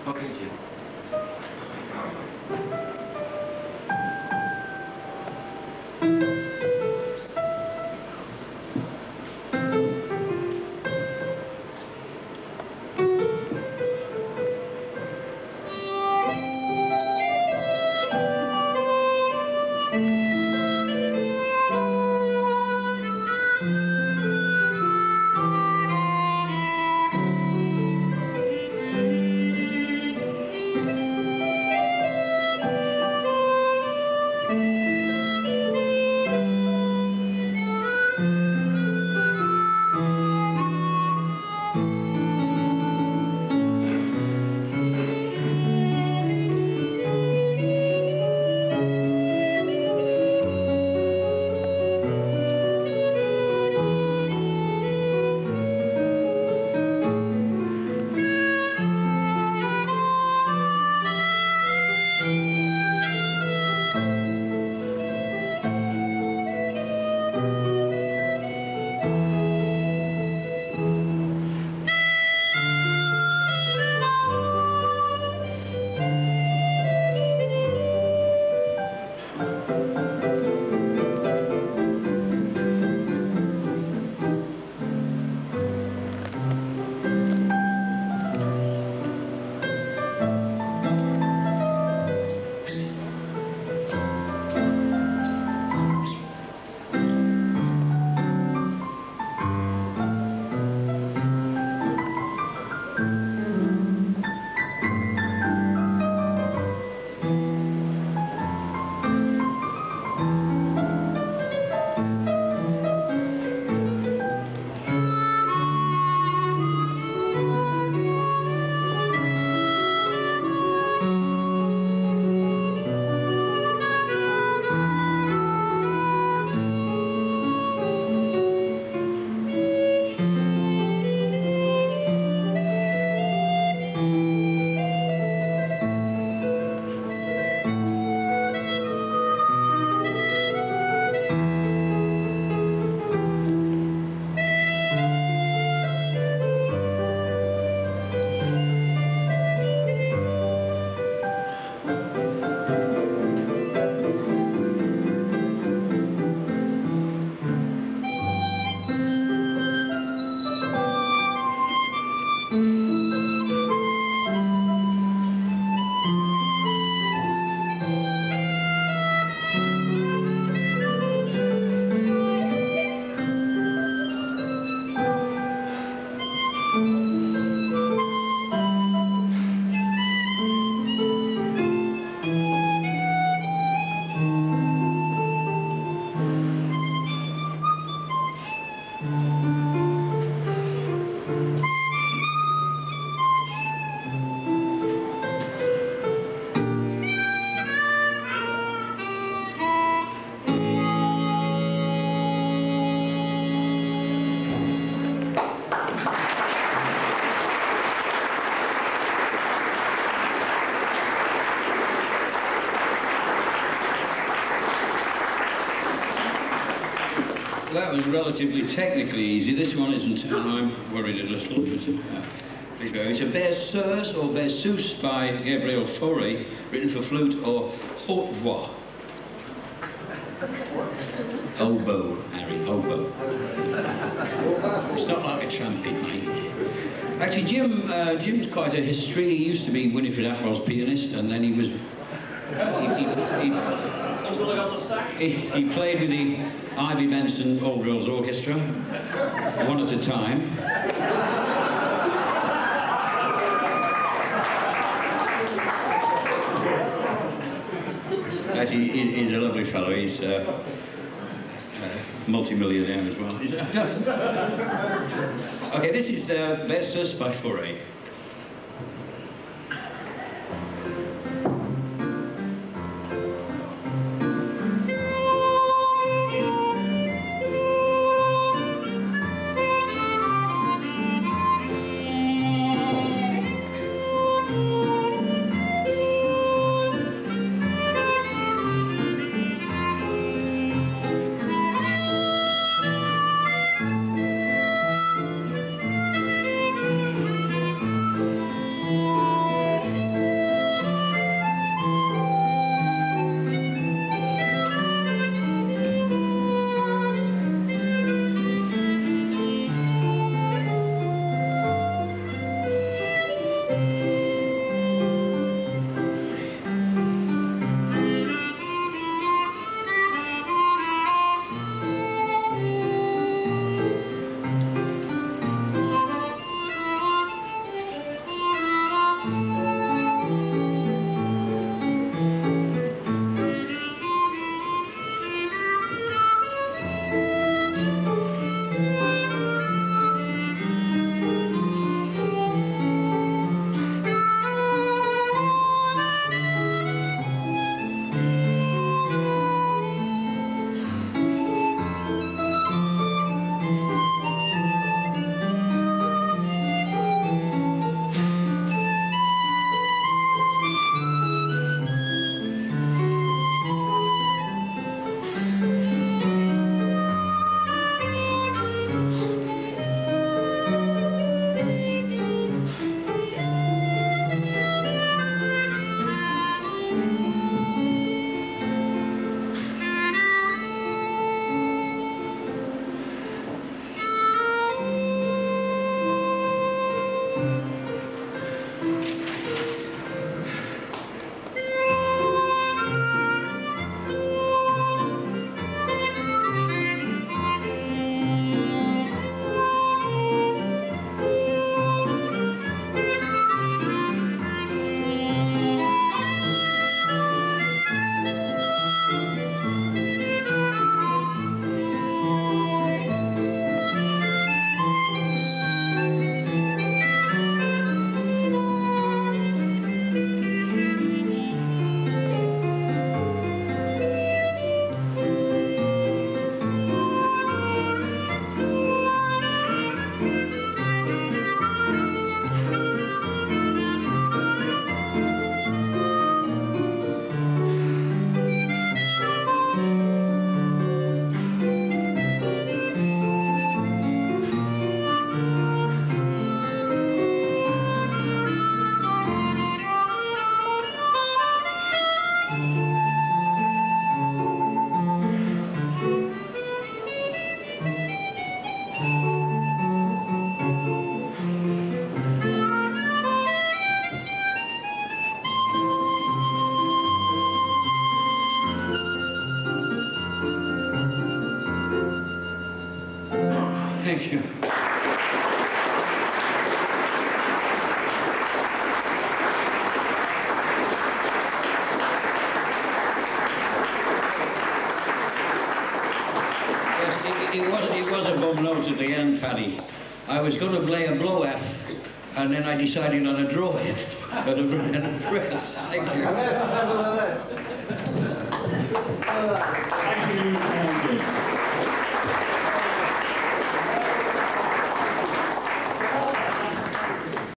Okay, Jim. That was relatively technically easy. This one isn't, and I'm worried a little. But, it's a berceuse or berceuse by Gabriel Fauré, written for flute or hautbois. Oboe, Harry, oboe. It's not like a trumpet, mate. Actually, Jim's quite a history. He used to be Winifred Atwell's pianist, and then he was... He played with the Ivy Benson All Girls Orchestra, one at a time. Actually, he's a lovely fellow. He's multi-millionaire as well. Okay, this is the Berceuse by Fauré. Thank you. It was a bum note at the end, Paddy. I was going to play a blow F, and then I decided on a draw F. But a Thank you. Nevertheless. Thank you.